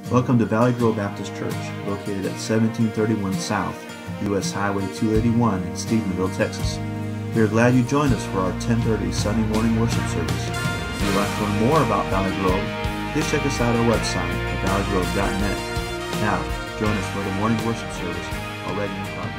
Welcome to Valley Grove Baptist Church, located at 1731 South, U.S. Highway 281 in Stephenville, Texas. We are glad you joined us for our 10:30 Sunday morning worship service. If you'd like to learn more about Valley Grove, please check us out at our website at valleygrove.net. Now, join us for the morning worship service already in progress.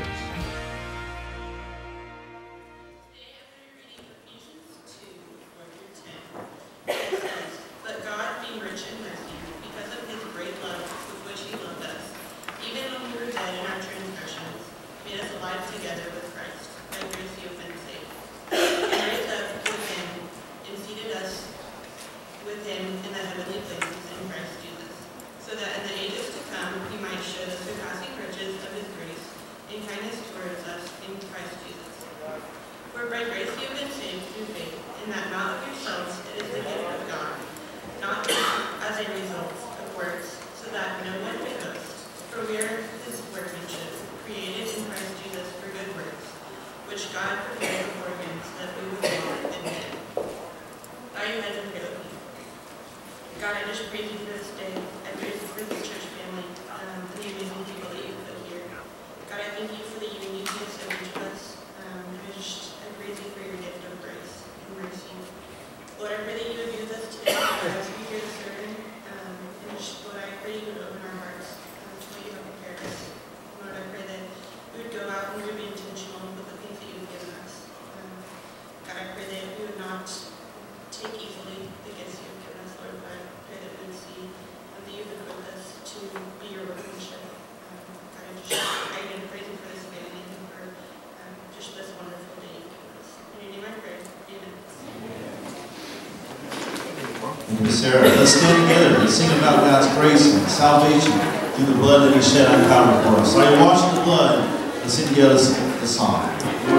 Sarah, let's stand together and sing about God's grace and salvation through the blood that He shed on Calvary for us. While you're washing the blood, let's sing together the song.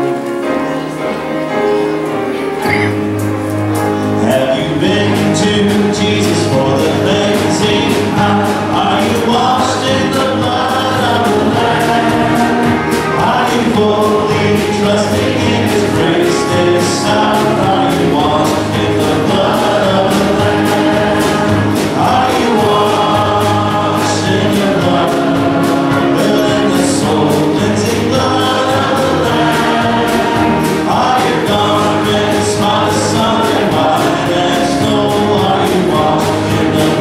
Have you been to Jesus for the cleansing power? Are you washed in the blood of the Lamb? Are you fully trusting in His grace this hour? Are you washed in the blood of the Lamb? Are you washed in the blood? Well, in the soul cleansing blood of the Lamb. Are your garments white as sun and white as snow? Are you washed in the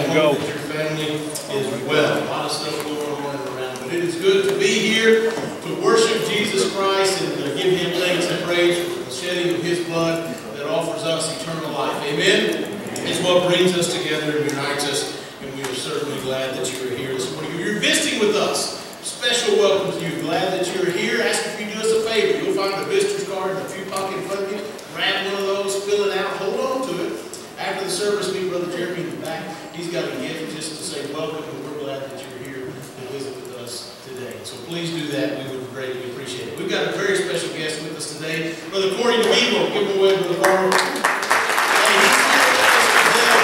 hope that your family is well. A lot of stuff going on around, but it is good to be here to worship Jesus Christ and give Him thanks and praise for the shedding of His blood that offers us eternal life. Amen? It's what brings us together and unites us, and we are certainly glad that you are here this morning. If you're visiting with us, special welcome to you. Glad that you're here. Ask if you do us a favor. You'll find the visitor's card in the pew pocket in front of you. Grab one of those, fill it out, hold on to it. After the service, meet Brother Jeremy in the back. He's got a gift just to say welcome, and we're glad that you're here to visit with us today. So please do that. We would greatly appreciate it. We've got a very special guest with us today, Brother Corey DeVivo. Give him a wave, Brother Corey. Hey, he's here with us today.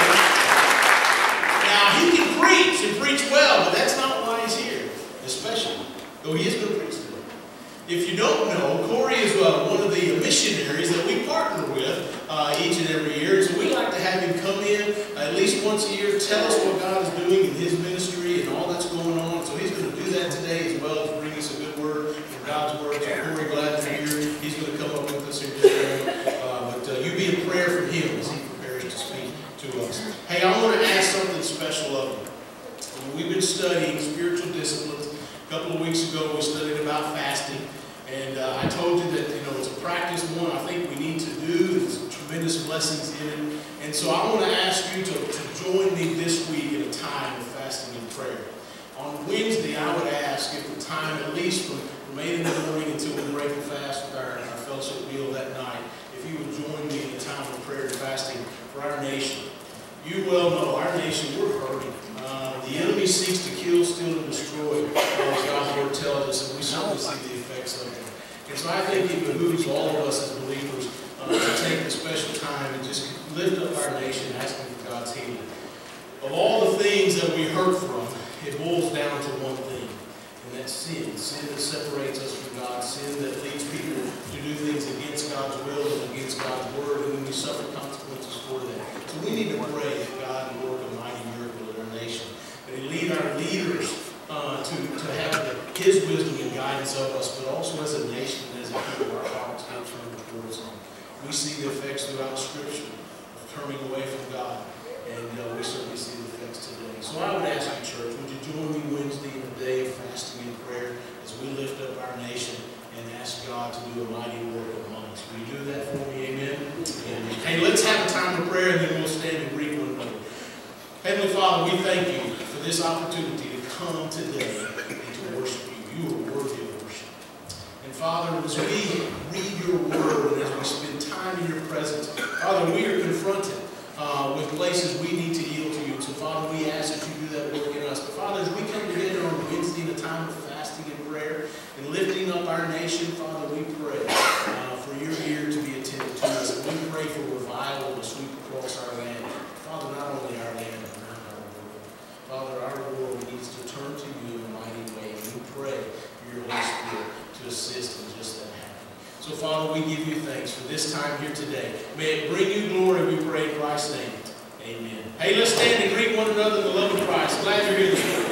Now, he can preach and preach well, but that's not why he's here, especially, though he is going to preach today. If you don't know, Corey is one of the missionaries that we partner with each and every year. So we like to have him come in at least once a year, tell us what God is doing in his ministry and all that's going on. So he's going to do that today as well as bring us a good word from God's word. So Corey, glad you're here. He's going to come up with us here today. But you be in prayer for him as he prepares to speak to us. Hey, I want to ask something special of you. We've been studying spiritual disciplines. A couple of weeks ago, we studied about fasting. And I told you that, it's a practice one I think we need to do. There's tremendous blessings in it. And so I want to ask you to join me this week in a time of fasting and prayer. On Wednesday, I would ask if the time, at least from 8 in the morning until we break the fast with our fellowship meal that night, if you would join me in a time of prayer and fasting for our nation. You well know, our nation, we're hurting. The enemy seeks to kill, steal, and destroy, as God's word tells us, and we certainly see the effects of it. And so I think it behooves all of us as believers to take a special time and just lift up our nation, asking for God's healing. Of all the things that we heard from, it boils down to one thing, and that's sin. Sin that separates us from God, sin that leads people to do things against God's will and against God's word, and then we suffer consequences for that. So we need to pray that God will work a mighty miracle in our nation. That He lead our leaders to have His wisdom and guidance of us, but also as a nation and as a people, our hearts get turned towards Him. We see the effects throughout Scripture of turning away from God, and we certainly see the effects today. So I would ask you, church, would you join me Wednesday in a day of fasting and prayer as we lift up our nation and ask God to do a mighty work among us? Will you do that for me? Amen? Amen. Hey, let's have a time of prayer, and then we'll stand and greet one another. Heavenly Father, we thank you for this opportunity to come today and to worship you. You are worthy of worship. And Father, as we read your word and as we spend time in your presence, Father, we are confronted with places we need to yield to you. So Father, we ask that you do that work in us. But Father, as we come together on Wednesday in a time of fasting and prayer and lifting up our nation, Father, we pray for your ear to be attentive to us. And we pray for revival to sweep across our land. Father, not only our land, but not our world. Father, our world needs to turn to you in a mighty way. And we pray for your Holy Spirit to assist in just that happening. So, Father, we give you thanks for this time here today. May it bring you glory, we pray in Christ's name. Amen. Hey, let's stand and greet one another in the love of Christ. Glad you're here this morning.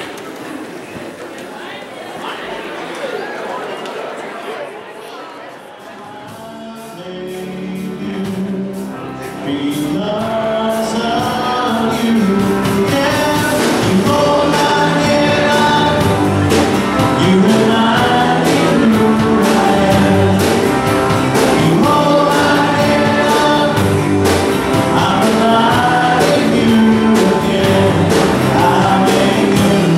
I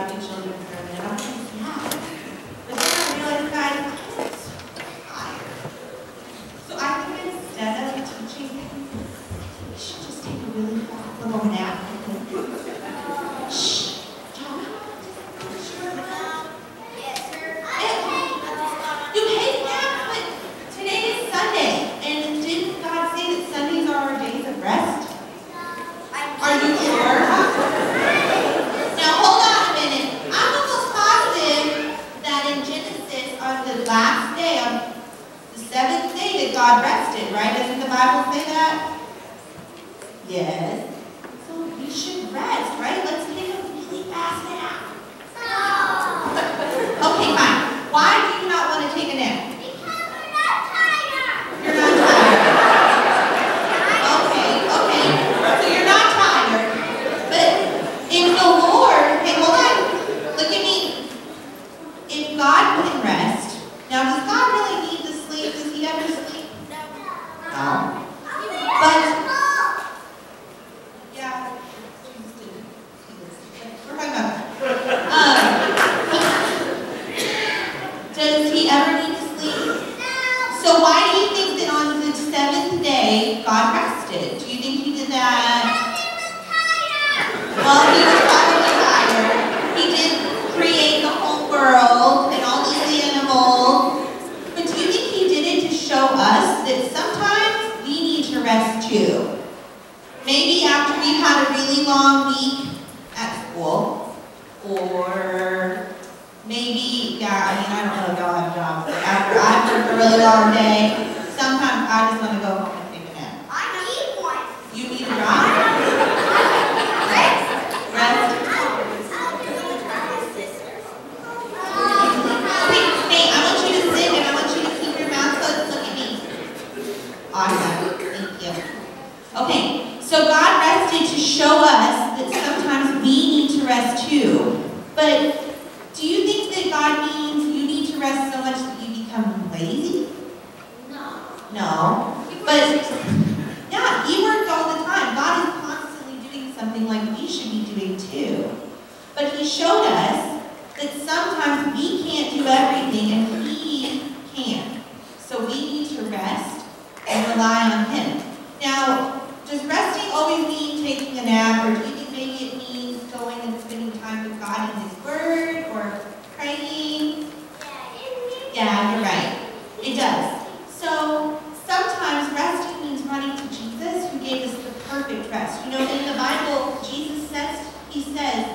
about you children for a minute. I'm like, yeah. But then I realized, guys, I'm so tired. So I think instead of teaching, we should just take a really fast little nap. Shh. Don't. You hate naps, but today is Sunday. And didn't God say that Sundays are our days of rest? Are you sure? Now hold on a minute. I'm almost positive that in Genesis, on the last day, on the seventh day, that God rested, right? Doesn't the Bible say that? Yes. So we should rest, right? Let's take a really fast nap. Okay, fine. Why do you not want to take a nap? Because we're not tired. You're not tired. Okay. So you're not tired. But if the Lord, hey, hold on. Look at me. If God can rest, now does God really need to sleep? Does he ever sleep? No. But, yeah, Jesus didn't. We're talking about that. Does he ever need to sleep? So why do you think that on the seventh day, God rested? Do you think he did that? Well, he was probably tired. He did create the whole world and all these animals. But do you think he did it to show us that sometimes we need to rest too? Maybe after we've had a really long week at school, or maybe, yeah, I don't know if y'all have jobs, but after I've worked a really long day, sometimes I just want to go home and take a nap. I need one. You need a job? Rest? Hey, I want you to sit and I want you to keep your mouth closed. Look at me. Awesome. Thank you. Okay, so God rested to show us that sometimes we need to rest too. But do you think that God means you need to rest so much that you become lazy? No. But, yeah, He works all the time. God is constantly doing something like we should be doing too. But He showed us that sometimes we can't do everything and He can. So we need to rest and rely on Him. Now, does resting always mean taking a nap, or do you think maybe it means going and spending time with God in His Word, or praying? Yeah, you're right. It does. So, sometimes resting means running to Jesus, who gave us the perfect rest. You know, in the Bible, Jesus says, He says,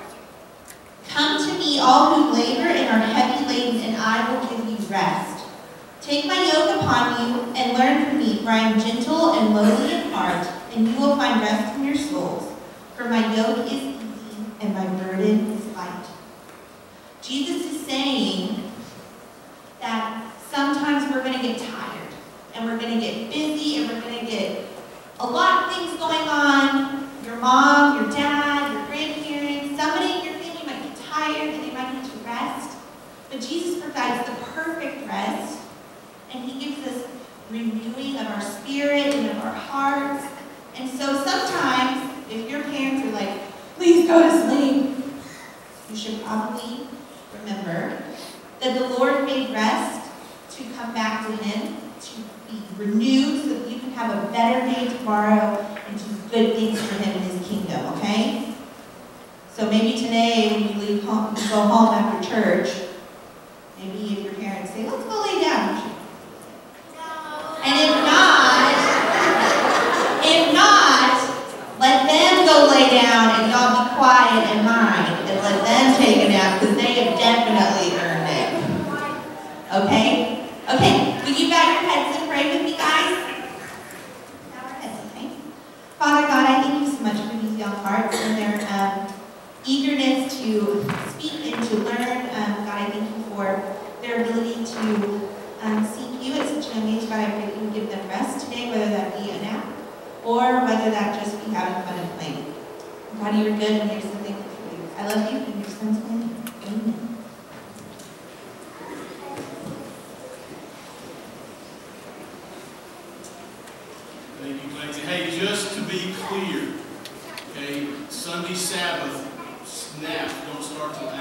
"Come to me, all who labor and are heavy laden, and I will give you rest. Take my yoke upon you and learn from me, for I am gentle and lowly in heart, and you will find rest from your souls. For my yoke is easy and my burden is light." Jesus is saying that sometimes we're going to get tired, and we're going to get busy, and we're going to get a lot of things going on. Your mom, your dad, your grandparents, somebody in your family might be tired and they might need to rest. But Jesus provides the perfect rest, and He gives us renewing of our spirit and of our hearts. And so sometimes, if your parents are like, "Please go to sleep," you should probably remember that the Lord made rest to come back to Him, to be renewed so that you can have a better day tomorrow and do good things for Him in His kingdom, okay? So maybe today when you leave home, you go home after church, maybe if your parents say, "Let's go lay down," you should. And if not, let them go lay down and y'all be quiet and mind and let them take a nap because they have definitely earned it. Okay? Okay, will you bow your heads and pray with me, guys? Bow our heads, okay? Father God, I thank you so much for these young hearts and their eagerness to speak and to learn. God, I thank you for their ability to seek you at such an young age. God, I pray that you would give them rest today, whether that be a nap or whether that just be having fun and playing. God, you are good and you're so thankful for you. I love you in your Son's name. Amen. Thank you, Clancy. Hey, just to be clear, okay, Sunday Sabbath snaps don't start till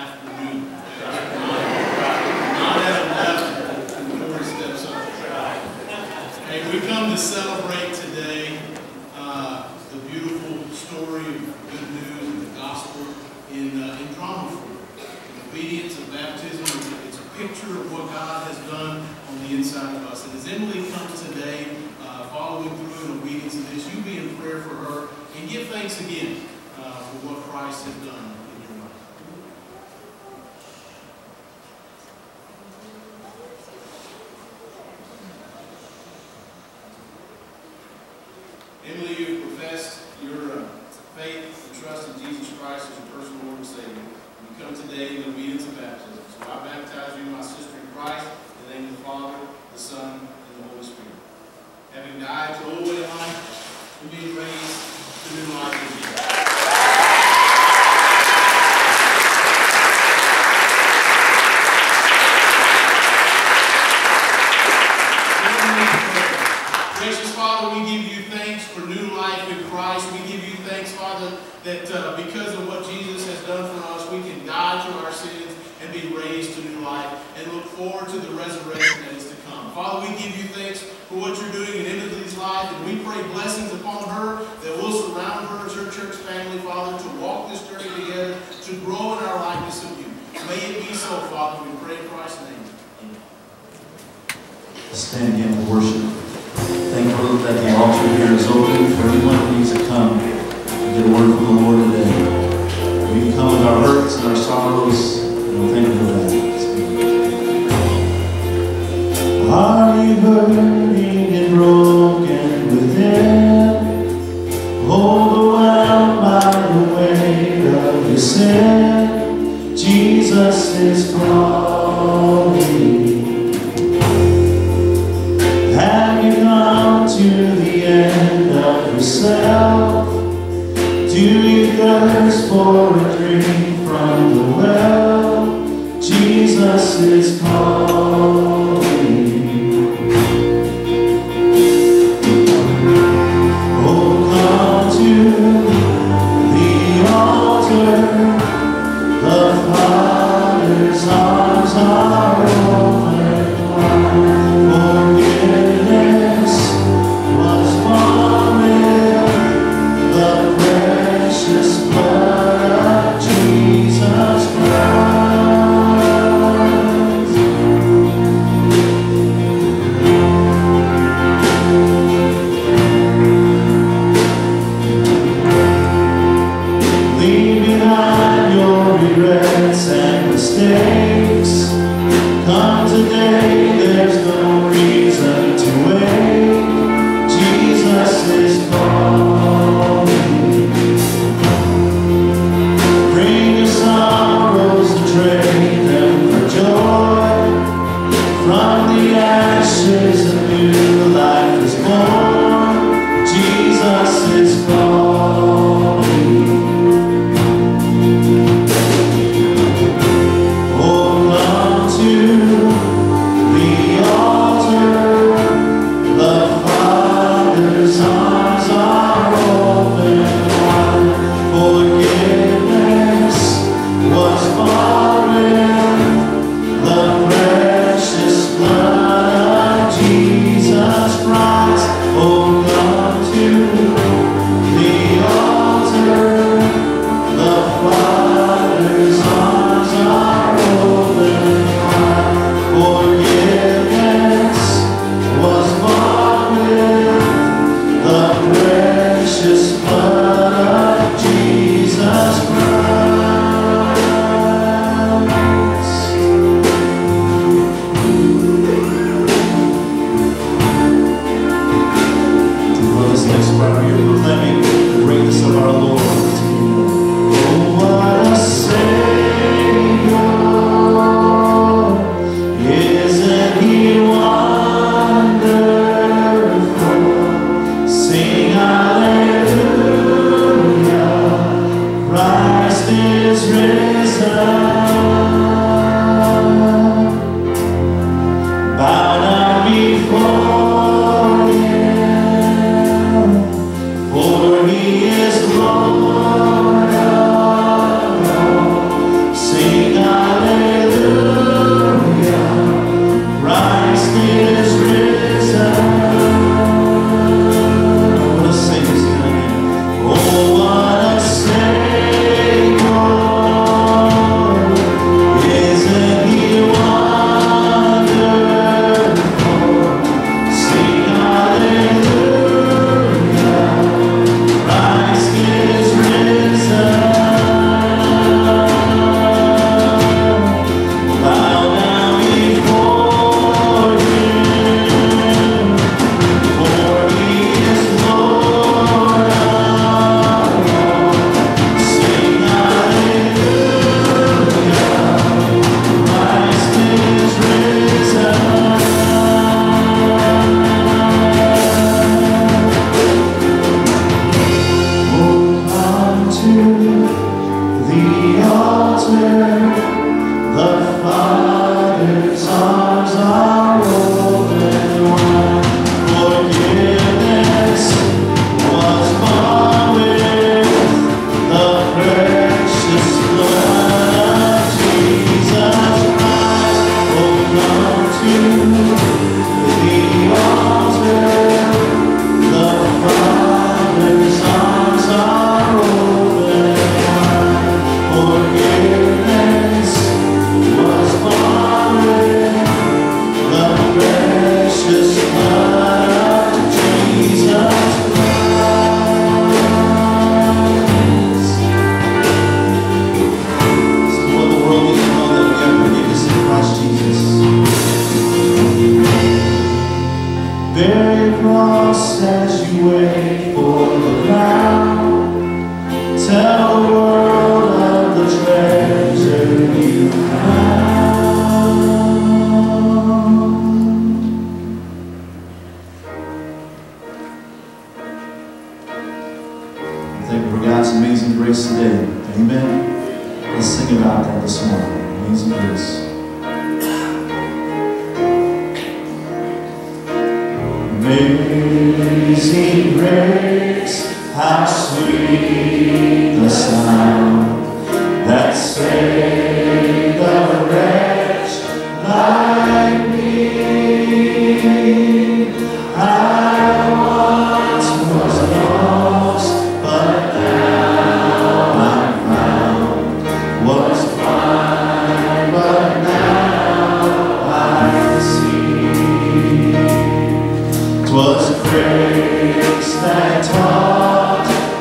obedience of baptism. It's a picture of what God has done on the inside of us. And as Emily comes today, following through in obedience to this, you be in prayer for her and give thanks again for what Christ has done in your life. Emily, you've professed your faith and trust in Jesus Christ as your personal Lord and Savior. You come today in obedience of baptism. So I baptize you, my sister in Christ, in the name of the Father, the Son, and the Holy Spirit. Having died to old way of life, and being raised to new life again. Gracious Father, we give you thanks for new life in Christ. We give you thanks, Father, that because of what Jesus has done for us, we can die to our sins and be raised to new life and look forward to the resurrection that is to come. Father, we give you thanks for what you're doing in Emily's life, and we pray blessings upon her that will surround her as her church family, Father, to walk this journey together, to grow in our likeness of you. May it be so, Father. We pray in Christ's name. Amen. Stand again for worship. Thankful that the altar here is open for anyone who needs to come and get a word from the Lord today. We can come with our hurts and our sorrows, and we're thankful for that. Are you hurting and broken within? Overwhelmed by the weight of your sin? Jesus is calling. Have you come to the end of yourself? Do you thirst for a drink from the well? Jesus is calling. Oh, come to the altar. The Father's arms are open wide. Forgiveness was born in the precious blood of Jesus Christ. Leave behind your regrets and mistakes. Come today, there's no reason to wait. Jesus is calling. Bring your sorrows and trade them for joy. From the ashes a new life is born. Jesus is calling. Oh, God's amazing grace today. Amen. Let's sing about that this morning. Amazing grace. Amazing grace, how sweet the sound that saved a wretch like me. I once was lost, but now I'm found. Was blind, but now I see. 'Twas grace that taught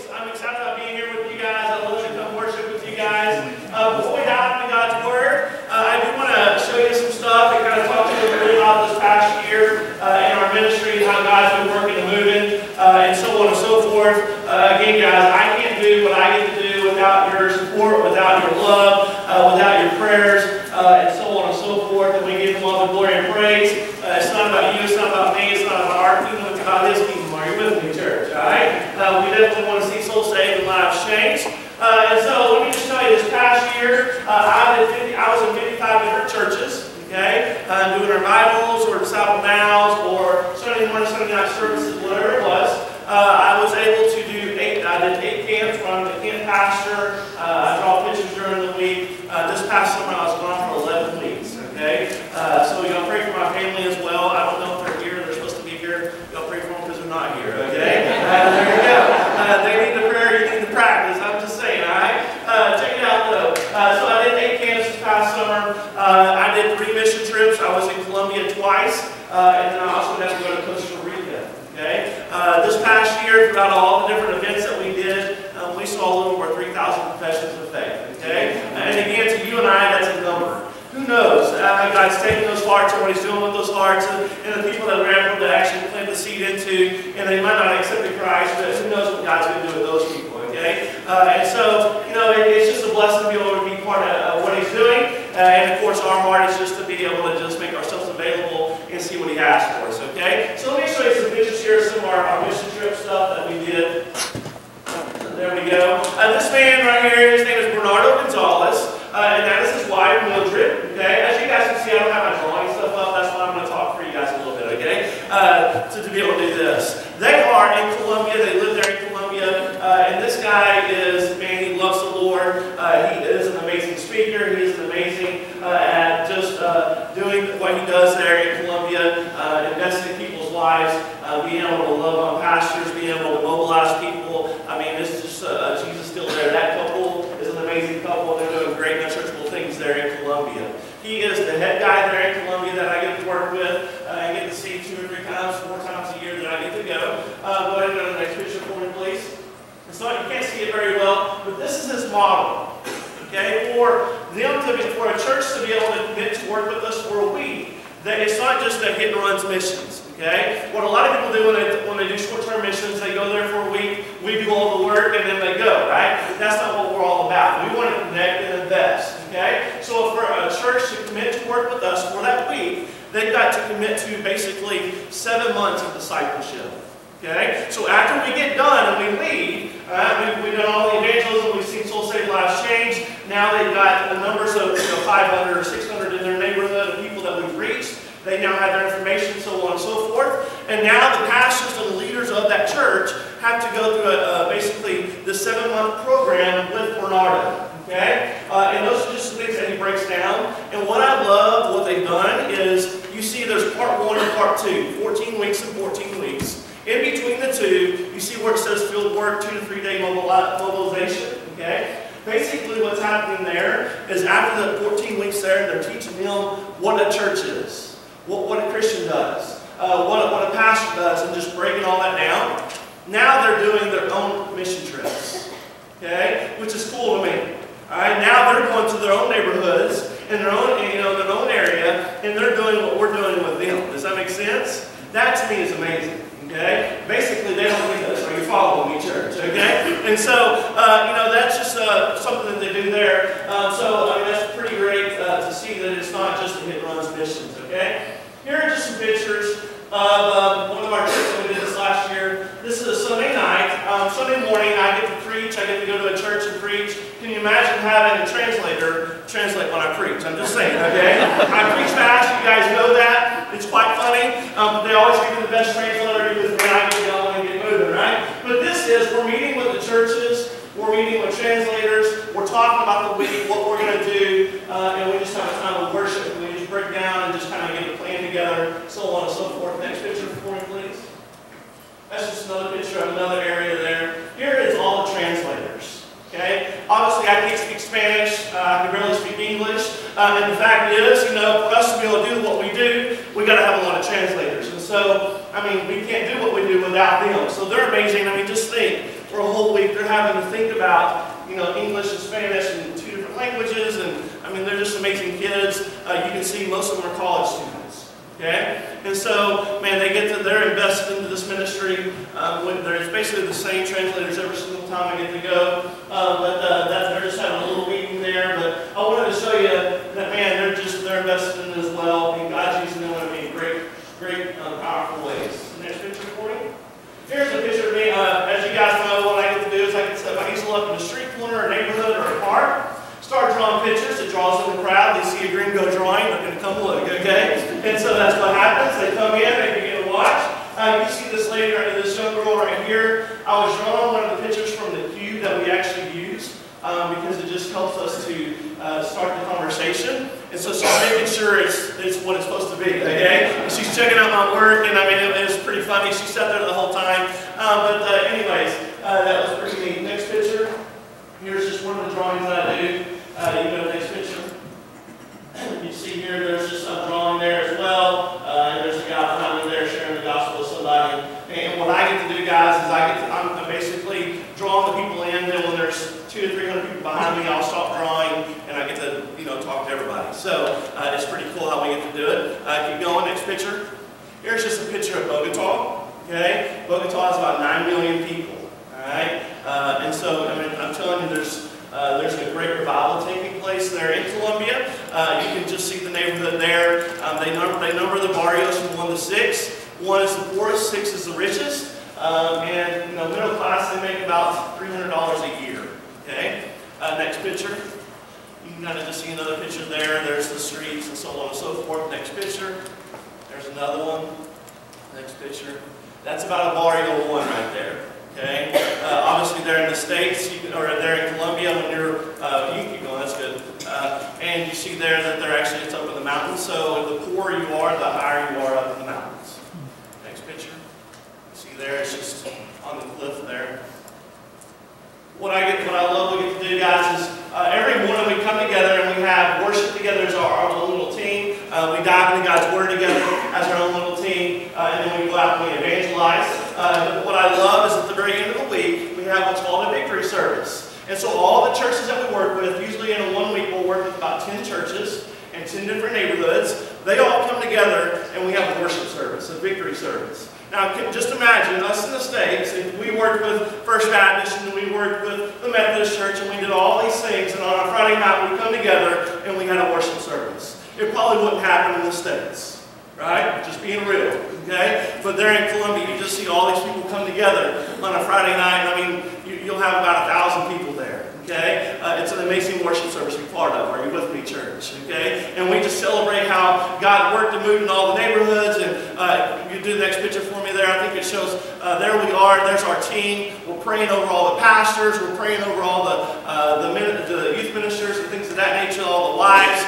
I'm excited about being here with you guys. I love to come worship with you guys. Before we dive into God's Word, I do want to show you some stuff and kind of talk to you a little bit about this past year in our ministry, how God's been working and moving, and so on and so forth. Again, guys, I can't do what I get to do without your support, without your love, without your prayers, and so on and so forth. And we give Him all the glory and praise. It's not about you, it's not about me, it's not about our kingdom, it's about His kingdom. Are you with me, church? All right? We definitely want to see souls saved and lives changed. And so let me just tell you, this past year, I was in 55 different churches. Okay, doing revivals or disciple nows or Sunday morning, Sunday night services, whatever it was. I was able to do I did 8 camps where I'm the camp pastor. I draw pictures during the week. This past summer I was gone for 11 weeks. Okay, so y'all pray for my family as well. I don't know if they're here. They're supposed to be here. Y'all pray for them because they're not here. Okay, there you go. They need the prayer. You need the practice. I'm just saying. All right. Check it out though. So I did 8 camps this past summer. I did 3 mission trips. I was in Colombia twice, and then I also had to go to Costa Rica. Okay. This past year, throughout all the different events that we did, we saw a little over 3,000 professions of faith. Okay. And again, to you and I, that's a number. Who knows? God's taking those hearts and what He's doing with those hearts, and the people that we're able to actually plant the seed into, and they might not accept Christ, but who knows what God's going to do with those people. Okay? And so, you know, it's just a blessing to be able to be part of what He's doing. And of course, our heart is just to be able to just make ourselves available and see what He has for us. Okay? So let me show you some pictures here of some of our mission trip stuff that we did. There we go. This man right here, his name is Bernardo Gonzalez. And that is his wife, Mildred. Okay? As you guys can see, I don't have my drawing stuff up. That's why I'm going to talk for you guys a little bit. Okay? To be able to do this. They are in Colombia. They live there in Colombia. And this guy is, man, he loves the Lord. He is an amazing speaker. He is amazing at just doing what he does there in Colombia, investing in people's lives, being able to love on pastors, being able to mobilize people. I mean, it's just, Jesus still there. That couple is an amazing couple. They're doing great and unsearchable things there in Colombia. He is the head guy there in Colombia that I get to work with. I get to see 2 or 3 times, 4 times a year that I get to go. Go ahead and go to the next picture for me, please. So you can't see it very well, but this is his model. Okay, for a church to be able to commit to work with us for a week, that it's not just a hit and runs missions. Okay, what a lot of people do when they do short-term missions, they go there for a week, we do all the work, and then they go. Right? That's not what we're all about. We want to connect and invest. Okay, so for a church to commit to work with us for that week, they've got to commit to basically 7 months of discipleship. Okay, so after we get done and we leave, we've done all the evangelism, we've seen soul saved lives change. Now they've got the numbers of 500 or 600 in their neighborhood of people that we've reached. They now have their information, so on and so forth. And now the pastors and the leaders of that church have to go through basically the 7-month program with Bernardo. Okay? And those are just the things that he breaks down. And what I love, what they've done is, you see there's part 1 and part 2, 14 weeks and 14 weeks. In between the two, you see where it says field work, 2 to 3 day mobilization. Okay? Basically what's happening there is after the 14 weeks there, they're teaching them what a church is, what a Christian does, what a pastor does, and just breaking all that down. Now they're doing their own mission trips. Okay? Which is cool to me. Alright, now they're going to their own neighborhoods in their own, their own area, and they're doing what we're doing with them. Does that make sense? That to me is amazing. Okay? Basically, they don't need us. Are you following me, church? Okay? And so, that's just something that they do there. That's pretty great to see that it's not just a hit and runs missions. Okay? Here are just some pictures of one of our trips that we did this last year. This is a Sunday night. Sunday morning, I get to preach. I get to go to a church and preach. Can you imagine having a translator translate when I preach? I'm just saying, okay? I preach fast. You guys know that. It's quite funny. They always give me the best translator because when I get going and get moving, right? But this is, we're meeting with the churches. We're meeting with translators. We're talking about the week, what we're going to do. And we just have a time of worship. And we just break down and just kind of get a plan together, so on and so forth. Next picture for me, please. That's just another picture of another area there. Here is all the translators. Okay? Obviously, I can't speak Spanish. I can barely speak English. And the fact is, for us to be able to do what we do, we got to have a lot of translators. And so, we can't do what we do without them. So they're amazing. Just think, for a whole week, they're having to think about, English and Spanish and 2 different languages, and I mean, they're just amazing kids. You can see most of them are college students, okay? And so, man, they're invested into this ministry. There's basically the same translators every single time I get to go, they're just having a little meeting there. But I wanted to show you that, man, they're invested in it as well, and God's using them in great, powerful ways. Next picture for me. Here's a picture of me. As you guys know, what I get to do is I can set my easel up in a street corner, a neighborhood, or a park. Start drawing pictures. It draws in the crowd. They see a gringo drawing, they're going to come look, okay? And so that's what happens. They come in, they begin to watch. You see this lady, this young girl right here. I was drawing one of the pictures from the cube that we actually use because it just helps us to start the conversation. And so she's making sure it's what it's supposed to be, okay? And she's checking out my work, and I mean, it was pretty funny. She sat there the whole time. Anyways, that was pretty neat. Next picture. Here's just one of the drawings that I do. You go to the next picture. You see here, there's just a drawing there as well. And there's a guy behind me there sharing the gospel with somebody. And what I get to do, guys, is I'm basically drawing the people in. Then when there's 200 to 300 people behind me, I'll stop drawing, and I get to talk to everybody. So it's pretty cool how we get to do it. Keep going. Next picture. Here's just a picture of Bogota. Okay, Bogota is about 9 million people. All right, and so I mean, I'm telling you, there's a great revival taking place there in Colombia. You can just see the neighborhood there. They number the barrios from 1 to 6. 1 is the poorest, 6 is the richest. And middle class, they make about $300 a year. Okay. Next picture. You can kind of just see another picture there. There's the streets and so on and so forth. Next picture. There's another one. Next picture. That's about a barrio 1 right there. Okay. Obviously, they're in the States, or they're in Colombia. When you can keep going. That's good. And you see there that it's up in the mountains. So the poorer you are, the higher you are up in the mountains. Next picture. You see there, it's just on the cliff there. What I love to get to do, guys, is every morning we come together and we have worship together as our own little team. We dive into God's Word together as our own little team, and then we go out and we evangelize. But what I love is at the very end of the week, we have what's called a victory service. And so all the churches that we work with, usually in a 1 week, we'll work with about 10 churches and 10 different neighborhoods. They all come together and we have a worship service, a victory service. Now, just imagine us in the States, if we worked with First Baptist and we worked with the Methodist Church and we did all these things, and on a Friday night we come together and we had a worship service. It probably wouldn't happen in the States, right? Just being real, okay? But there in Colombia, you just see all these people come together on a Friday night. I mean, you'll have about 1,000 people there, okay? It's an amazing worship service to be part of. Are you with me, church? Okay? And we just celebrate how God worked and moved in all the neighborhoods. And you do the next picture for me there. I think it shows, there we are. There's our team. We're praying over all the pastors. We're praying over all the youth ministers and things of that nature, all the wives.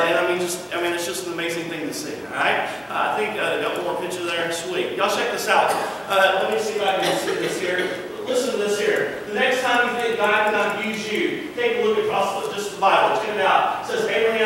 And it's just an amazing thing to see, all right? I think I got one more picture there. Sweet. Y'all check this out. Let me see if I can see this here. Listen to this here. The next time you think God cannot use you, take a look across just the Bible. Check it out. It says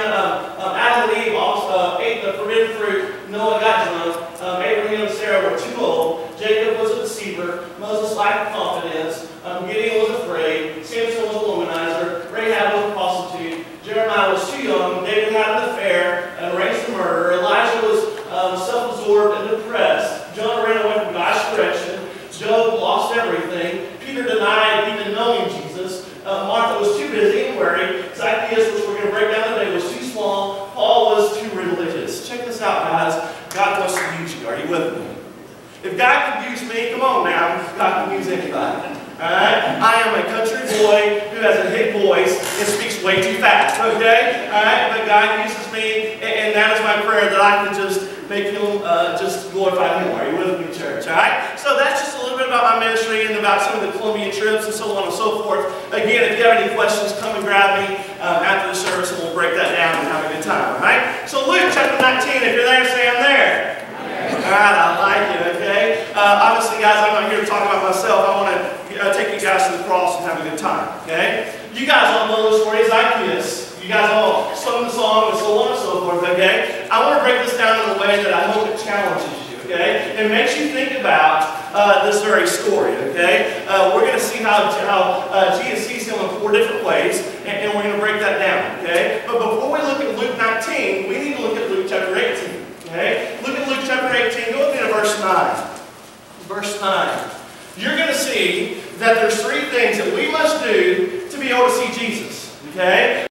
Adam and Eve also ate the forbidden fruit. Noah got drunk. Abraham and Sarah were too old. Jacob was a deceiver. Moses lacked confidence. Gideon was afraid. Samson was a womanizer. Rahab was a prostitute. Jeremiah was too young. David had an affair and arranged a murder. Elijah was self-absorbed and depressed. Jonah ran away from God's direction. Job lost everything. Peter denied even knowing Jesus. Martha was too busy and worried. Zacchaeus, which we're going to break down today, was too small. Paul was too religious. Check this out, guys. God wants to use you. Are you with me? If God can use me, come on now. God can use anybody. Alright? I am a country boy who has a hick voice and speaks way too fast. Okay? Alright? But God uses me, and that is my prayer, that I can just make Him just glorify Him. Are you with me, church? Alright? So that's just a little bit about my ministry and about some of the Colombian trips and so on and so forth. Again, if you have any questions, come and grab me after the service and we'll break that down and have a good time. Alright? So Luke chapter 19, if you're there, say I'm there. Alright, I like it, okay? Obviously, guys, I'm not here to talk about myself. I want to take you guys to the cross and have a good time, okay? You guys all know the story of Zacchaeus. You guys all sung the song and so on and so forth, okay? I want to break this down in a way that I hope it challenges you, okay? It makes you think about this very story, okay? We're going to see how Jesus sees him in 4 different ways, and we're going to break that down, okay? But before we look at Luke 19, we need to look at Luke chapter 18, okay? Look at Luke chapter 18. Go with me to verse 9. Verse 9. You're going to see that there's 3 things that we must do to be able to see Jesus, okay?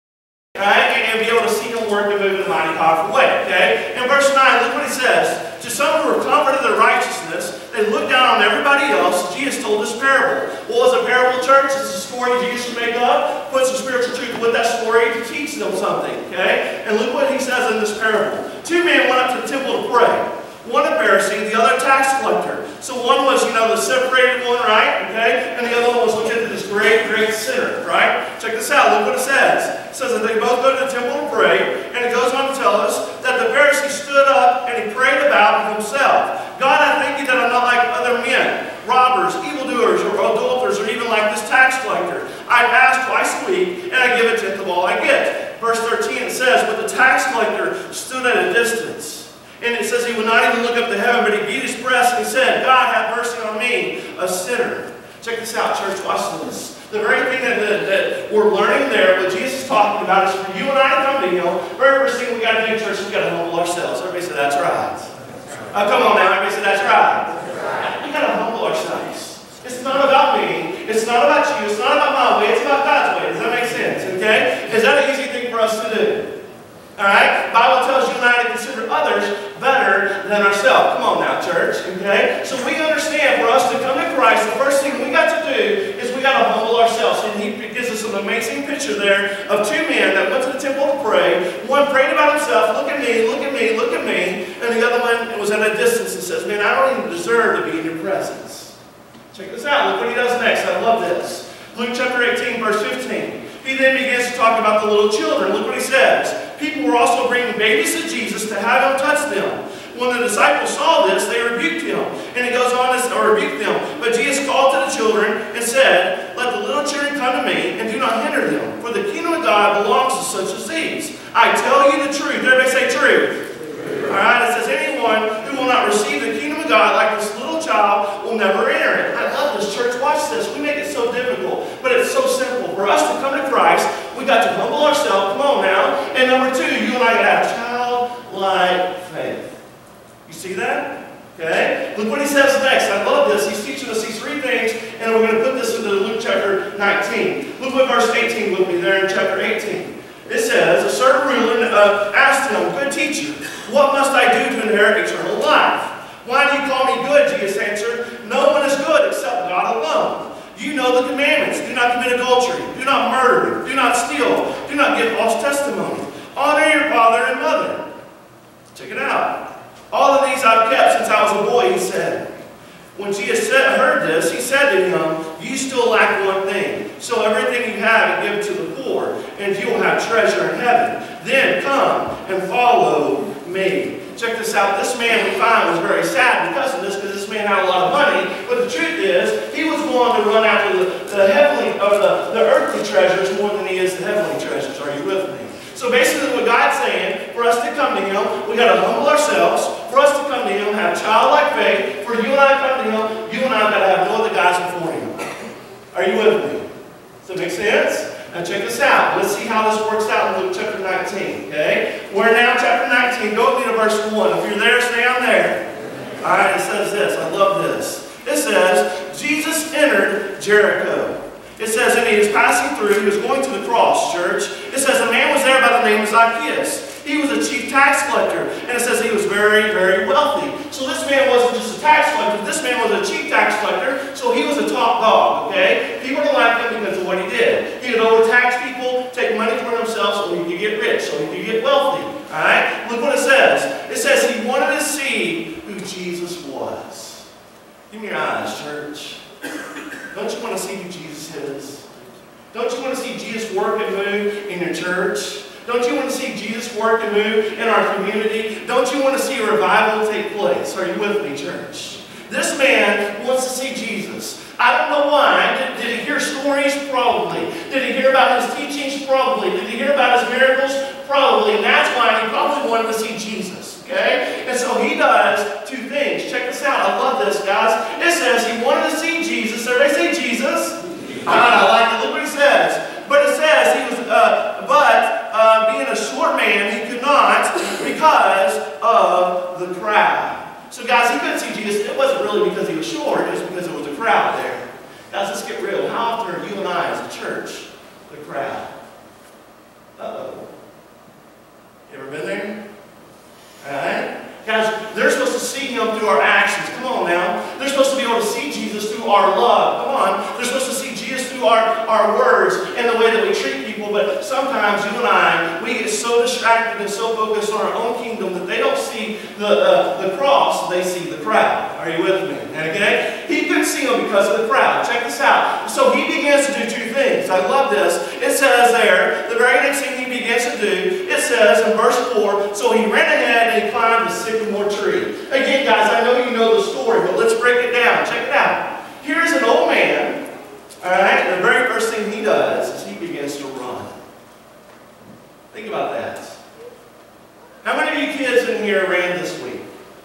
Right? And be able to see him work and move in a mighty powerful way, okay? In verse 9, look what he says. To some who were confident of their righteousness, they looked down on everybody else. Jesus told this parable. What was a parable, church? It's a story Jesus would make up, put some spiritual truth with that story to teach them something, okay? And look what he says in this parable. 2 men went up to the temple to pray. One a Pharisee, the other a tax collector. So one was, the separated one, right? Okay? And the other one was looking at this great, great sinner, right? Check this out. Look what it says. It says that they both go to the temple to pray, and it goes on to tell us that the Pharisee stood up and he prayed about himself. God, I thank you that I'm not like other men, robbers, evildoers, or adulterers, or even like this tax collector. I fast twice a week, and I give a tenth of all I get. Verse 13, it says, but the tax collector stood at a distance. And it says he would not even look up to heaven, but he beat his breast and he said, God, have mercy on me, a sinner. Check this out, church. Watch this. The very thing that we're learning there, what Jesus is talking about, is for you and I to come to him. Very first thing we got to do, church, we got to humble ourselves. Everybody say, that's right. Come on now. Everybody say, that's right. We got to humble ourselves. It's not about me. It's not about you. It's not about my way. It's about God's way. Does that make sense? Okay? Is that an easy thing for us to do? Alright? The Bible tells you and I to consider others better than ourselves. Come on now, church. Okay? So we understand for us to come to Christ, the first thing we got to do is we got to humble ourselves. And he gives us an amazing picture there of 2 men that went to the temple to pray. One prayed about himself, look at me, look at me, look at me. And the other one was at a distance and says, man, I don't even deserve to be in your presence. Check this out. Look what he does next. I love this. Luke chapter 18, verse 15. He then begins to talk about the little children. Look what he says. People were also bringing babies to Jesus to have him touch them. When the disciples saw this, they rebuked him. And he goes on to rebuke them. But Jesus called to the children and said, let the little children come to me and do not hinder them. For the kingdom of God belongs to such as these. I tell you the truth. Everybody say truth. Alright, it says anyone who will not receive the kingdom of God like this little child will never enter it. I love this, church. Watch this. We make it so difficult, but it's so simple. For us to come to Christ, we got to humble ourselves. Come on now. And number 2, you and I got to have childlike faith. You see that? Okay? Look what he says next. I love this. He's teaching us these 3 things, and we're going to put this into Luke chapter 19. Look what verse 18 will be there in chapter 18. It says, a certain ruler asked him, good teacher, what must I do to inherit eternal life? Why do you call me good? Jesus answered, no one is good except God alone. You know the commandments. Do not commit adultery. Do not murder. Do not steal. Do not give false testimony. Honor your father and mother. Check it out. All of these I've kept since I was a boy, he said. When Jesus heard this, he said to him, you still lack one thing. So everything you have and give it to the poor, and you will have treasure in heaven. Then come and follow me. Check this out. This man we find was very sad because of this, because this man had a lot of money. But the truth is, he was willing to run after the heavenly, or the earthly treasures more than he is the heavenly treasures. Are you with me? So basically what God's saying, for us to come to him, we got to humble ourselves. For us to come to him, have childlike faith. For you and I to come to him, you and I got to have no other guys before him. Are you with me? Does that make sense? Now check this out. Let's see how this works out in Luke chapter 19. Okay? We're now chapter 19. Go with me to verse 1. If you're there, stay on there. Alright, it says this. I love this. It says, Jesus entered Jericho. It says, and he was passing through, he was going to the cross, church. It says, a man was there by the name of Zacchaeus. He was a chief tax collector. And it says he was very, very wealthy. So this man wasn't just a tax collector. This man was a chief tax collector. So he was a top dog, okay? People don't like him because of what he did. He would overtax people, take money for himself so he could get rich, so he could get wealthy. All right? Look what it says. It says he wanted to see who Jesus was. Give me your eyes, church. Don't you want to see who Jesus is? Don't you want to see Jesus work and move in your church? Don't you want to see Jesus work and move in our community? Don't you want to see a revival take place? Are you with me, church? This man wants to see Jesus. I don't know why. Did he hear stories? Probably. Did he hear about his teachings? Probably. Did he hear about his miracles? Probably. And that's why he probably wanted to see Jesus. Okay? And so he does 2 things. Check this out. I love this, guys. Jesus? I like it. Look what he says. But it says he was, being a short man, he could not because of the crowd. So guys, he couldn't see Jesus. It wasn't really because he was short. It was because there was a crowd there. Guys, let's get real. How often are you and I as a church the crowd? Uh-oh. You ever been there? Alright? Guys, they're supposed to see him through our actions. Come on now. They're supposed to be able to see Jesus through our love. Come on. They're supposed to see Jesus through our words and the way that we treat people. But sometimes you and I, we get so distracted and so focused on our own kingdom that they don't see the cross, they see the crowd. Are you with me? Okay? He couldn't see him because of the crowd. Check this out. So he begins to do two things. I love this. It says there, the very next thing he begins to do, it says in verse 4, so he ran ahead and he climbed the sycamore tree. Again, guys, I know you know the story, but let's break it down. Check it out. Here's an old man. Alright, the very first thing he does is he begins to run. Think about that. How many of you kids in here ran this week?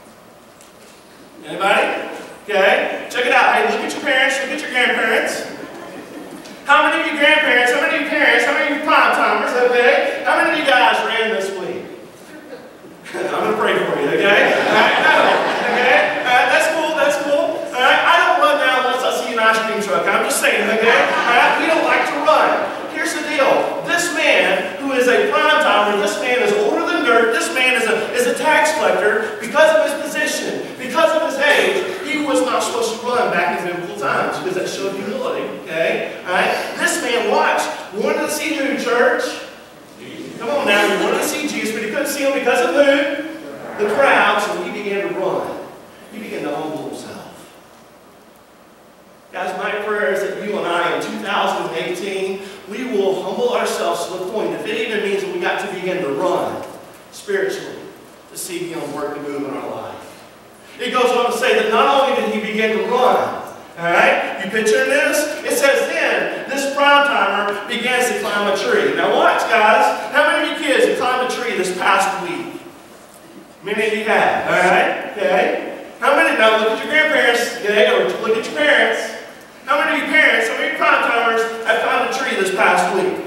Anybody? Okay. Check it out. Hey, look at your parents, look at your grandparents. How many of you grandparents, how many of you parents, how many of you prime timers, okay? How many of you guys ran this week? I'm going to pray for you, okay? Alright, okay? That's cool, that's cool. Alright, I don't run now unless I see an ice cream truck. I'm just saying, okay? Alright, we don't like to run. Here's the deal. This man, who is a prime timer, this man is older than dirt, this man is a tax collector, because of his position, because of his age, he was not supposed to run back in biblical times, because that showed humility, okay? Alright? This man, watch, wanted to see who, church? Come on now, he wanted to see Jesus, but he couldn't see him because of who? The crowd, so he began to run. He began to humble himself. Guys, my prayer is that you and I in 2018, we will humble ourselves to the point, if it even means that we got to begin to run spiritually, to see him work and move in our life. It goes on to say that not only did he begin to run, alright, you picturing this? It says then, this prime timer begins to climb a tree. Now watch, guys. How many of you kids have climbed a tree this past week? Many of you have, alright? Okay. How many, now look at your grandparents, okay, or look at your parents. How many of you parents, how many of you prime timers have climbed a tree this past week?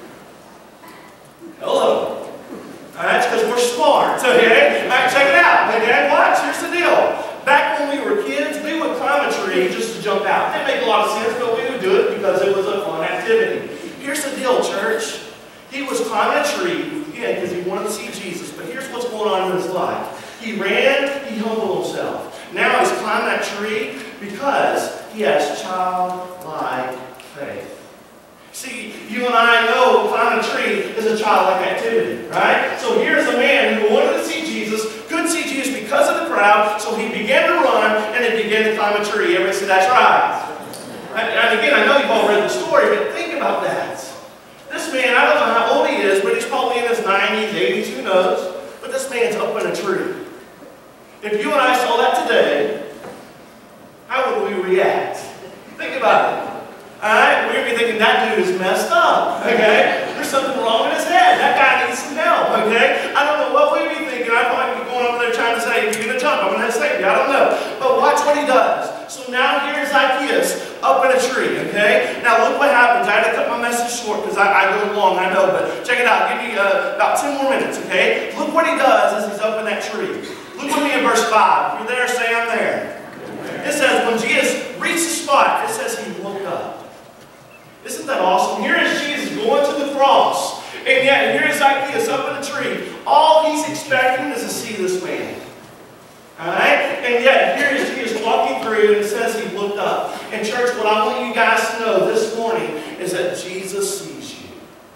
Hello. That's because we're smart, okay? Alright, check it out, okay? Watch, here's the deal. Back when we were kids, we would climb a tree just to jump out. It didn't make a lot of sense, but we would do it because it was a fun activity. Here's the deal, church. He was climbing a tree, again, because he wanted to see Jesus, but here's what's going on in his life. He ran, he humbled himself. Now he's climbing that tree because he has childlike faith. See, you and I know climbing a tree is a childlike activity, right? So here's a man who wanted to see Jesus, couldn't see Jesus because of the crowd, so he began to run and he began to climb a tree. Everybody say, that's right. And again, I know you've all read the story, but think about that. This man, I don't know how old he is, but he's probably in his 90s, 80s, who knows? But this man's up in a tree. If you and I saw that today, how would we react? Think about it. Alright, we're going to be thinking that dude is messed up, okay? There's something wrong with his head. That guy needs some help, okay? I don't know what we'd be thinking. I'd probably be going over there trying to say, if you're going to jump, I'm going to save you. I don't know. But watch what he does. So now here's Zacchaeus up in a tree, okay? Now look what happens. I had to cut my message short because I go long, I know, but check it out. Give me about 10 more minutes, okay? Look what he does as he's up in that tree. Look with me in verse 5. If you're there, say I'm there. It says, when Jesus reached the spot, it says he looked up. Isn't that awesome? Here is Jesus going to the cross. And yet, here is Zacchaeus up in a tree. All he's expecting is to see this man. Alright? And yet, here is Jesus walking through, and it says he looked up. And church, what I want you guys to know this morning is that Jesus sees you.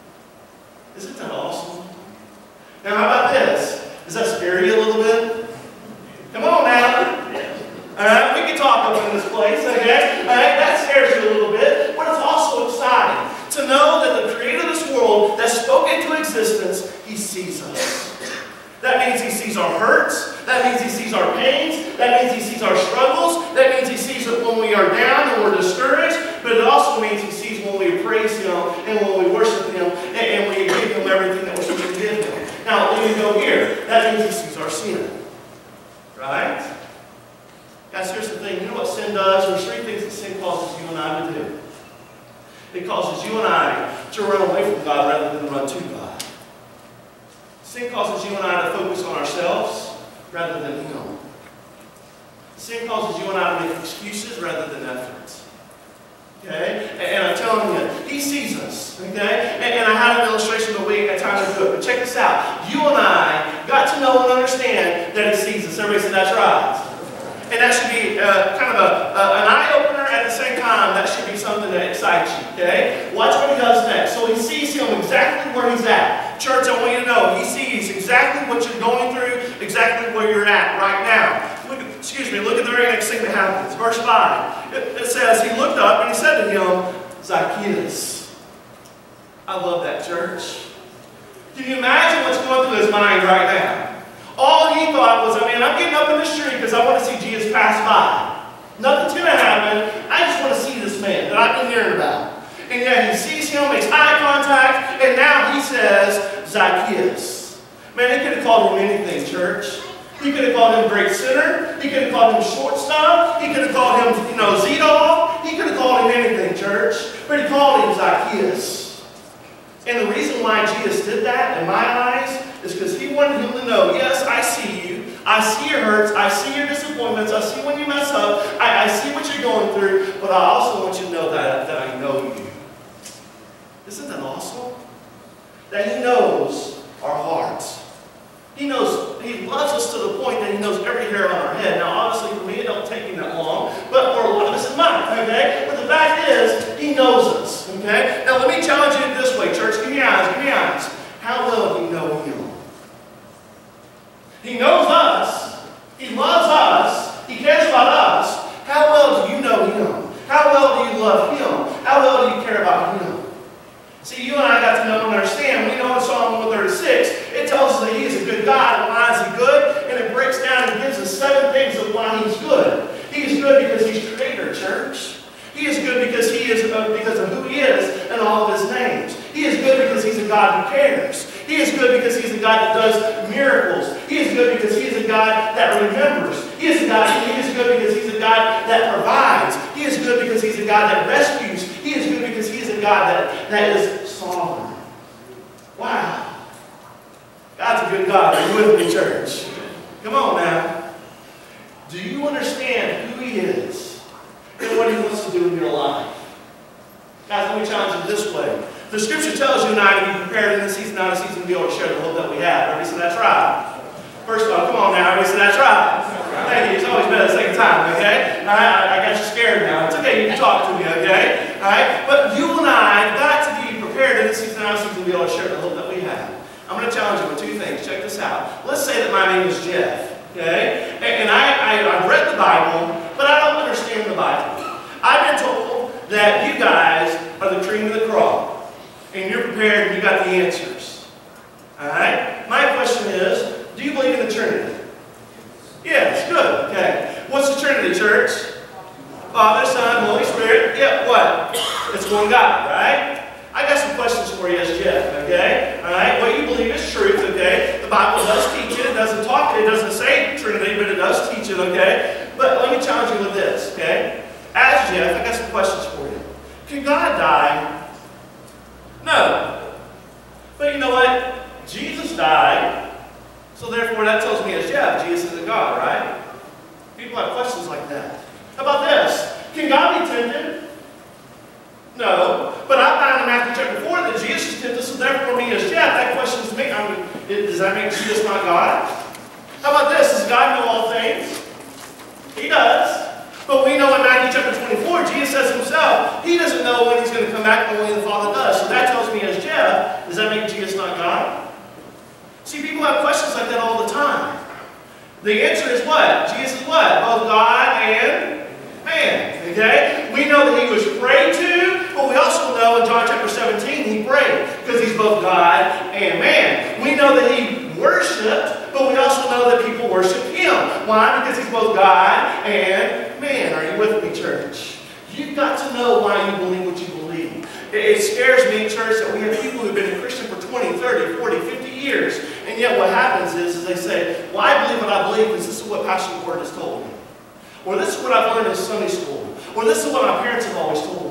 Isn't that awesome? Now, how about this? Does that scare you a little bit? Come on now. Alright, we can talk up in this place, okay? Alright, that scares you a little bit, but it's also exciting to know that the creator of this world that spoke into existence, he sees us. That means he sees our hurts, that means he sees our pains, that means he sees our struggles, that means he sees it when we are down and we're discouraged, but it also means he sees when we praise him and when we worship him and we give him everything that we're supposed to give him. Now, let me go here. That means he sees our sin. Right? Guys, here's the thing. You know what sin does? There's three things that sin causes you and I to do. It causes you and I to run away from God rather than run to God. Sin causes you and I to focus on ourselves rather than Him. Sin causes you and I to make excuses rather than efforts. Okay? And I'm telling you, He sees us. Okay? And I had an illustration of the week, I had time to do it. But check this out. You and I got to know and understand that He sees us. Everybody say that's right. And that should be kind of an eye-opener. At the same time, that should be something that excites you. Okay? Watch what He does next. So He sees him exactly where he's at. Church, I want you to know, He sees exactly what you're going through, exactly where you're at right now. Look at the very next thing that happens. Verse 5. It says, He looked up and He said to him, Zacchaeus. I love that, church. Can you imagine what's going through his mind right now? All he thought was, I'm getting up in the street because I want to see Jesus pass by. Nothing's going to happen. I just want to see this man that I've been hearing about. And yet He sees him, makes eye contact, and now He says, Zacchaeus. Man, He could have called him anything, church. He could have called him great sinner. He could have called him shortstop. He could have called him, Zito. He could have called him anything, church. But He called him Zacchaeus. And the reason why Jesus did that, in my eyes, is because He wanted him to know, yes, I see you. I see your hurts. I see your disappointments. I see when you mess up. I see what you're going through. But I also want you to know that I know you. Isn't that awesome? That He knows our hearts. He knows, He loves us to the point that He knows every hair on our head. Now, obviously, for me, it don't take Him that long. But for a lot of us, it might. Okay? But the fact is, He knows us. Okay? Now, let me challenge you this way, church. Give me eyes. Give me eyes. How well do you know Him? He knows us. He loves us. He cares about us. How well do you know Him? How well do you love Him? How well do you care about Him? See, you and I got to know and understand. We know in Psalm 136, it tells us that He is a good God. And why is He good? And it breaks down and gives us 7 things of why He's good. He is good because He's Creator, church. He is good because because of who He is and all of His names. He is good because He's a God who cares. He is good because He's a God that does miracles. He is good because He is a God that remembers. He is good because He's a God that provides. He is good because He's a God that rescues. He is good because He's a God that is sovereign. Wow. God's a good God. Are you with me, church? Come on now. Do you understand who He is and what He wants to do in your life? Guys, let me challenge you this way. The Scripture tells you and I to be prepared in this season, not a season to be able to share the hope that we have. Everybody say that's right. First of all, come on now. Everybody say that's right. Thank you. It's always better the second time, okay? All right, I got you scared now. It's okay. You can talk to me, okay? All right? But you and I have got to be prepared in this season, not a season to be able to share the hope that we have. I'm going to challenge you with 2 things. Check this out. Let's say that my name is Jeff, okay? And I've read the Bible, but I don't understand the Bible. I've been told that you guys are the cream of the crop. And you're prepared and you got the answers. Alright? My question is, do you believe in the Trinity? Yes, good. Okay. What's the Trinity, church? Father, Son, Holy Spirit. Yeah, what? It's one God, right? I got some questions for you as Jeff, okay? Alright? What you believe is truth, okay? The Bible does teach it. It doesn't talk it. It doesn't say Trinity, but it does teach it, okay? But let me challenge you with this, okay? As Jeff, I got some questions for you. Can God die? No. But you know what? Jesus died. So therefore that tells me as Jeff, Jesus is a God, right? People have questions like that. How about this? Can God be tempted? No. But I found in Matthew chapter 4 that Jesus is tempted, so therefore me as Jeff, that question is me. Does that make Jesus not God? How about this? Does God know all things? He does. But we know in Matthew chapter 24, Jesus says Himself, He doesn't know when He's going to come back, only the Father does. So that tells me as Jeff, does that make Jesus not God? See, people have questions like that all the time. The answer is what? Jesus is what? Both God and man. Okay? We know that He was prayed to, but we also know in John chapter 17 He prayed because He's both God and man. We know that He worshipped, but we also know that people worship Him. Why? Because He's both God and man. Are you with me, church? You've got to know why you believe what you believe. It scares me, church, that we have people who've been a Christian for 20, 30, 40, 50 years, and yet what happens is they say, well, I believe what I believe because this is what Pastor Ward has told me. Or this is what I've learned in Sunday school. Or this is what my parents have always told me.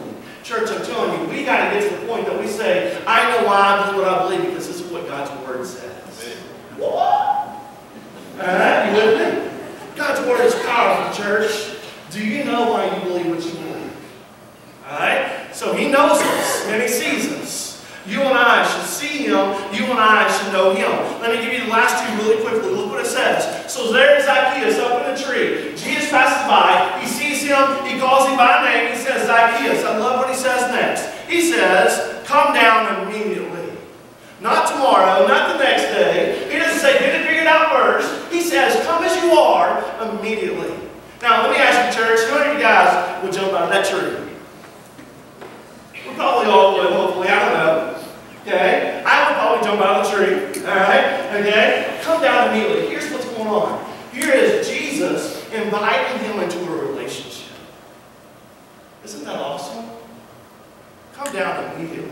Church, I'm telling you, we got to get to the point that we say, I know why I believe what I believe because this is what God's Word says. What? Alright, you with me? God's Word is powerful, church. Do you know why you believe what you believe? Alright? So He knows us and He sees us. You and I should see Him. You and I should know Him. Let me give you the last two really quickly. Look what it says. So there's Zacchaeus up in a tree. Jesus passes by. He sees him. He calls him by name. He says, Zacchaeus. I love what he says next. He says, come down immediately. Not tomorrow, not the next day. He doesn't say, get it figured out first. He says, come as you are immediately. Now, let me ask you, church, how many of you guys would jump out of that tree? We probably all would, hopefully. I don't know. Okay? I would probably jump out of the tree. Alright? Okay? Come down immediately. Here's what's going on. Here is Jesus inviting him into a relationship. Isn't that awesome? Come down immediately.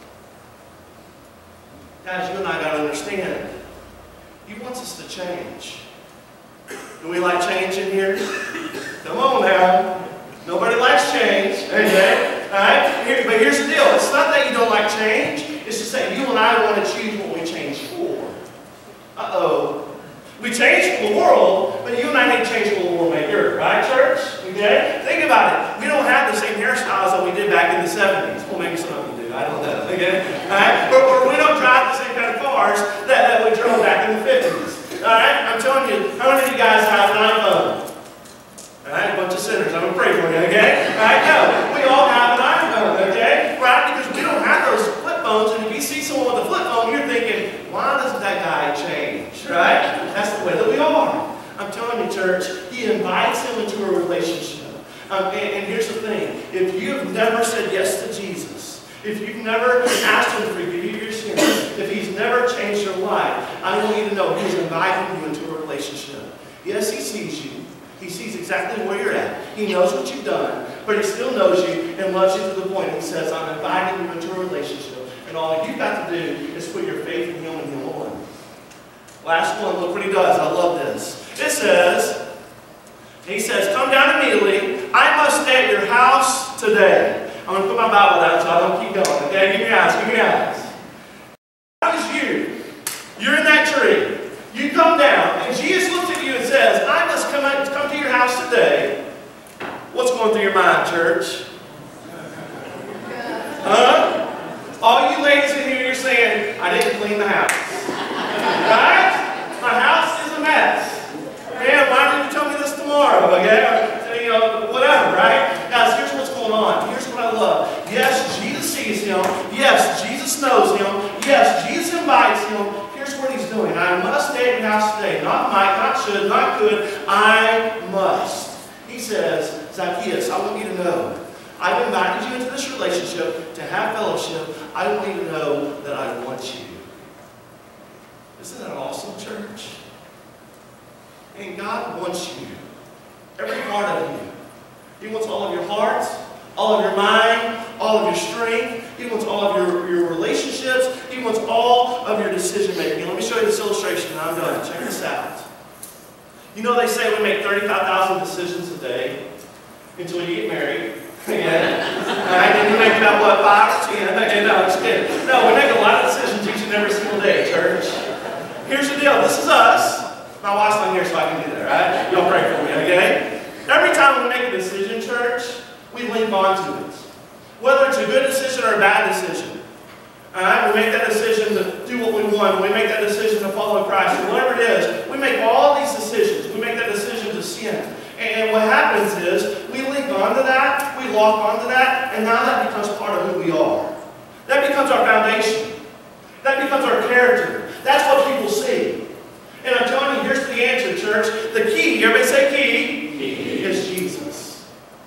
Guys, you and I got to understand. He wants us to change. Do we like change in here? Come on now. Nobody likes change. Okay? Alright? But here's the deal. It's not that you don't like change. It's just that you and I want to choose what we change for. Uh-oh. We change for the world, but you and I need to change for the world maker. Right, church? Okay? Think about it. We don't have the same hairstyles that we did back in the 70s. Well, maybe some of you do. I don't know. Okay? Alright? Or we don't drive the same kind of cars that we drove back in the 50s. Alright? I'm telling you, how many of you guys have an iPhone? Alright? A bunch of sinners. I'm going to pray for you, okay? Alright? No. We all have an iPhone, okay? Right? Because we don't have those flip phones, and if you see someone with a flip phone, you're thinking, why doesn't that guy change? Right? That's the way that we are. I'm telling you, church, He invites him into a relationship. And here's the thing. If you've never said yes to Jesus, if you've never asked Him to forgive you your sins, if He's never changed your life, I want you to know He's inviting you into a relationship. Yes, He sees you. He sees exactly where you're at. He knows what you've done, but He still knows you and loves you to the point He says, I'm inviting you into a relationship. And all you've got to do is put your faith in Him and Him alone. Last one, look what He does. I love this. It says, He says, come down immediately. I must stay at your house today. I'm going to put my Bible down so I don't keep going. Okay, give me your eyes, give me your eyes. How is you? You're in that tree. You come down, and Jesus looks at you and says, I must come to your house today. What's going through your mind, church? Huh? All you ladies in here, you're saying, I didn't clean the house. Right? My house is a mess. Man, why didn't you tell me this tomorrow? Okay? You know, whatever, right? Guys, here's what's going on. Here's what I love. Yes, Jesus sees him. Yes, Jesus knows him. Yes, Jesus invites him. Here's what he's doing. I must stay at your house today. Not might, not should, not could. I must. He says, Zacchaeus, I want you to know. I've invited you into this relationship to have fellowship. I want you to know that I want you. Isn't that awesome, church? And God wants you. Every part of you. He wants all of your heart, all of your mind, all of your strength. He wants all of your relationships. He wants all of your decision making. Let me show you this illustration and I'm done. Check this out. You know they say we make 35,000 decisions a day until you get married. Yeah. Alright, and you make about what, 5 or 10? Okay, no, I'm just kidding. No, we make a lot of decisions each and every single day, church. Here's the deal. This is us. My wife's not here, so I can do that, right? Y'all pray for me, okay? Every time we make a decision, church, we link on to it. Whether it's a good decision or a bad decision. Alright, we make that decision to do what we want. We make that decision to follow Christ. Or whatever it is, we make all these decisions. We make that decision to sin. And what happens is, we link onto that, we lock onto that, and now that becomes part of who we are. That becomes our foundation. That becomes our character. That's what people see. And I'm telling you, here's the answer, church. The key, everybody say key, is Jesus.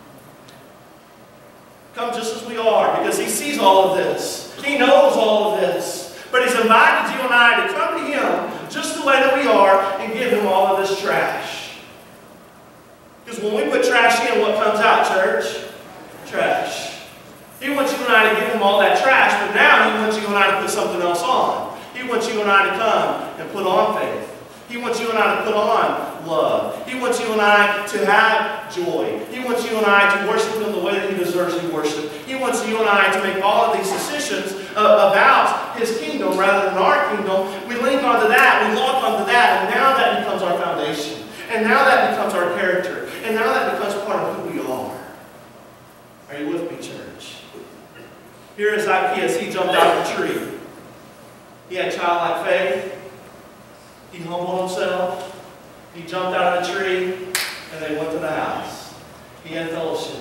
Come just as we are, because He sees all of this. He knows all of this. But He's invited you and I to come to Him just the way that we are and give Him all of this trash. Because when we put trash in, what comes out, church? Trash. He wants you and I to give Him all that trash, but now He wants you and I to put something else on. He wants you and I to come and put on faith. He wants you and I to put on love. He wants you and I to have have joy. He wants you and I to worship Him the way that He deserves to be worshipped. He wants you and I to make all of these decisions about His kingdom rather than our kingdom. We link onto that, we lock onto that, and now that becomes our foundation. And now that becomes our character. And now that becomes part of who we are. Are you with me, church? Here is Zacchaeus. He jumped out of a tree. He had childlike faith. He humbled himself. He jumped out of a tree, and they went to the house. He had fellowship.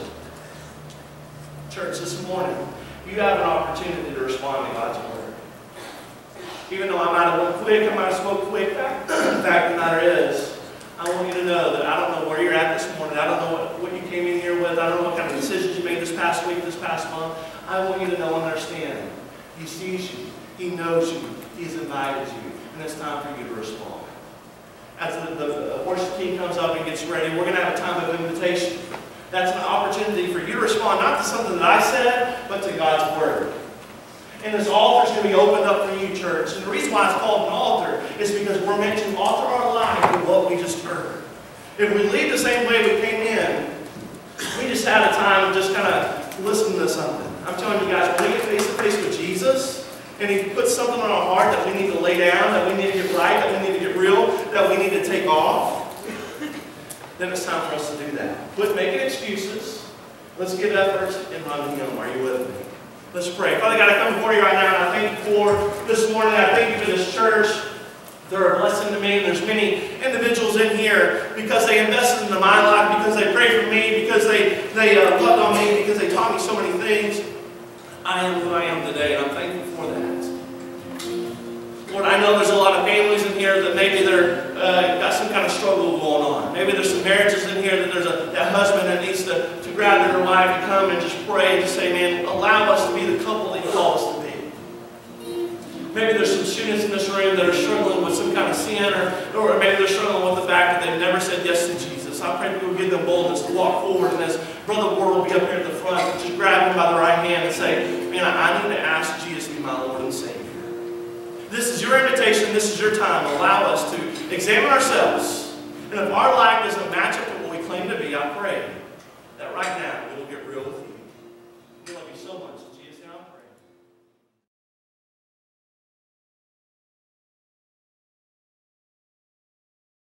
Church, this morning, you have an opportunity to respond to God's word. Even though I might have went quick, I might have spoke quick, the fact of the matter is, I want you to know that I don't know where you're at this morning. I don't know what you came in here with. I don't know what kind of decisions you made this past week, this past month. I want you to know and understand. He sees you. He knows you. He's invited you. And it's time for you to respond. As the worship team comes up and gets ready, we're going to have a time of invitation. That's an opportunity for you to respond, not to something that I said, but to God's word. And this altar is going to be opened up for you, church. And the reason why it's called an altar is because we're meant to alter our life with what we just heard. If we leave the same way we came in, we just had a time of just kind of listening to something. I'm telling you guys, when we get face to face with Jesus, and He puts something on our heart that we need to lay down, that we need to get right, that we need to get real, that we need to take off, then it's time for us to do that. Quit making excuses. Let's give effort and run to Him. Are you with me? Let's pray. Father God, I come before you right now, and I thank you for this morning. I thank you for this church. They're a blessing to me. There's many individuals in here because they invested into my life, because they prayed for me, because they loved on me, because they taught me so many things. I am who I am today, and I'm thankful for that. Lord, I know there's a lot of families in here that maybe they're got some kind of struggle going on. Maybe there's some marriages in here that there's that husband that needs to grab their wife and come and just pray and just say, man, allow us to be the couple that you call us to be. Maybe there's some students in this room that are struggling with some kind of sin, or maybe they're struggling with the fact that they've never said yes to Jesus. I pray that we will give them boldness to walk forward, and as Brother Ward will be up here at the front, just grab him by the right hand and say, man, I need to ask Jesus to be my Lord and Savior. This is your invitation. This is your time. Allow us to examine ourselves. And if our life doesn't match up to what we claim to be, I pray that right now